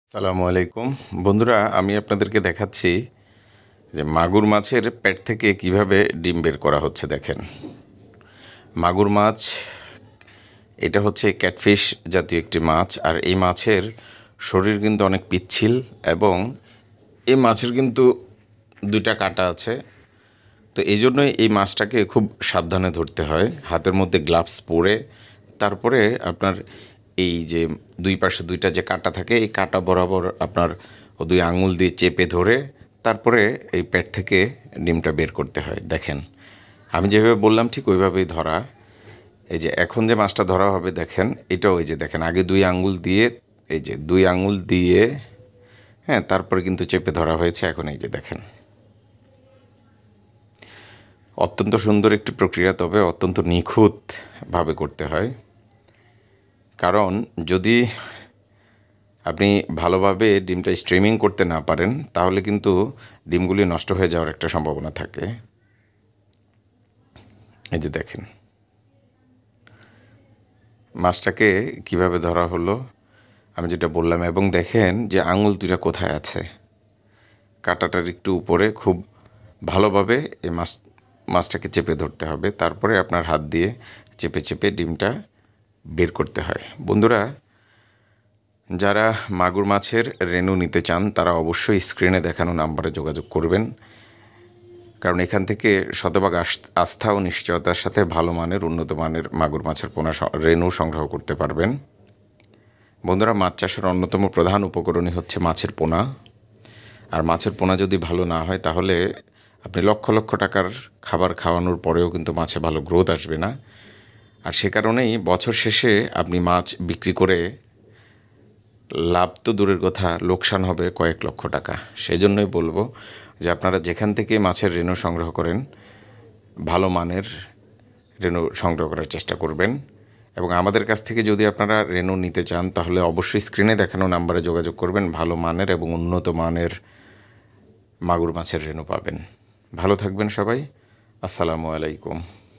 আসসালামু আলাইকুম বন্ধুরা, আমি আপনাদেরকে দেখাচ্ছি যে মাগুর মাছের পেট থেকে কিভাবে ডিম বের করা হচ্ছে। দেখেন, মাগুর মাছ এটা হচ্ছে ক্যাটফিশ জাতীয় একটি মাছ। আর এই মাছের শরীর কিন্তু অনেক পিচ্ছিল এবং এই মাছের কিন্তু দুইটা কাঁটা আছে। তো এই জন্যই এই মাছটাকে খুব সাবধানে ধরতে হয়, হাতের মধ্যে গ্লাভস পরে। তারপরে আপনার এই যে দুই পাশে দুইটা যে কাঁটা থাকে, এই কাঁটা বরাবর আপনার দুই আঙুল দিয়ে চেপে ধরে তারপরে এই পেট থেকে ডিমটা বের করতে হয়। দেখেন, আমি যেভাবে বললাম ঠিক ওইভাবেই ধরা। এই যে এখন যে মাছটা ধরা হবে দেখেন, এটাও এই যে দেখেন, আগে দুই আঙুল দিয়ে, এই যে দুই আঙুল দিয়ে, হ্যাঁ, তারপরে কিন্তু চেপে ধরা হয়েছে। এখন এই যে দেখেন, অত্যন্ত সুন্দর একটি প্রক্রিয়া, তবে অত্যন্ত নিখুঁতভাবে করতে হয়। কারণ যদি আপনি ভালোভাবে ডিমটা স্ট্রিমিং করতে না পারেন, তাহলে কিন্তু ডিমগুলি নষ্ট হয়ে যাওয়ার একটা সম্ভাবনা থাকে। এই যে দেখেন মাছটাকে কিভাবে ধরা হলো, আমি যেটা বললাম। এবং দেখেন যে আঙুল দুইটা কোথায় আছে, কাঁটাটার একটু উপরে। খুব ভালোভাবে এই মাছটাকে চেপে ধরতে হবে, তারপরে আপনার হাত দিয়ে চেপে চেপে ডিমটা বের করতে হয়। বন্ধুরা, যারা মাগুর মাছের রেণু নিতে চান তারা অবশ্যই স্ক্রিনে দেখানো নাম্বারে যোগাযোগ করবেন, কারণ এখান থেকে শতভাগ আস্থা ও নিশ্চয়তার সাথে ভালো মানের, উন্নত মানের মাগুর মাছের পোনা রেণু সংগ্রহ করতে পারবেন। বন্ধুরা, মাছ চাষের অন্যতম প্রধান উপকরণই হচ্ছে মাছের পোনা। আর মাছের পোনা যদি ভালো না হয়, তাহলে আপনি লক্ষ লক্ষ টাকার খাবার খাওয়ানোর পরেও কিন্তু মাছে ভালো গ্রোথ আসবে না। আর সে কারণেই বছর শেষে আপনি মাছ বিক্রি করে লাভ তো দূরের কথা, লোকসান হবে কয়েক লক্ষ টাকা। সেই জন্যই বলবো যে আপনারা যেখান থেকে মাছের রেণু সংগ্রহ করেন, ভালো মানের রেণু সংগ্রহ করার চেষ্টা করবেন। এবং আমাদের কাছ থেকে যদি আপনারা রেণু নিতে চান, তাহলে অবশ্যই স্ক্রিনে দেখানো নাম্বারে যোগাযোগ করবেন। ভালো মানের এবং উন্নত মানের মাগুর মাছের রেণু পাবেন। ভালো থাকবেন সবাই। আসসালামু আলাইকুম।